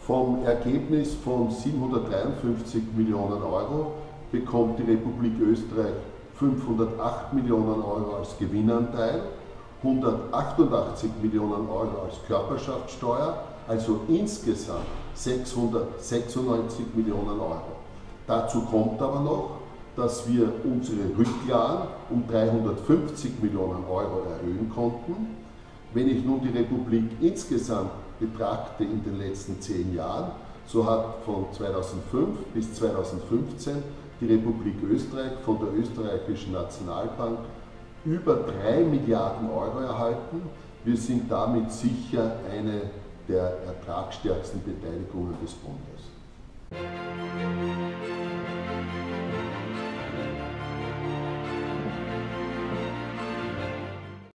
Vom Ergebnis von 753 Millionen Euro bekommt die Republik Österreich 508 Millionen Euro als Gewinnanteil, 188 Millionen Euro als Körperschaftssteuer, also insgesamt 696 Millionen Euro. Dazu kommt aber noch, dass wir unsere Rücklagen um 350 Millionen Euro erhöhen konnten. Wenn ich nun die Republik insgesamt betrachte in den letzten 10 Jahren, so hat von 2005 bis 2015 die Republik Österreich von der österreichischen Nationalbank über 3 Milliarden Euro erhalten. Wir sind damit sicher eine der ertragsstärksten Beteiligungen des Bundes.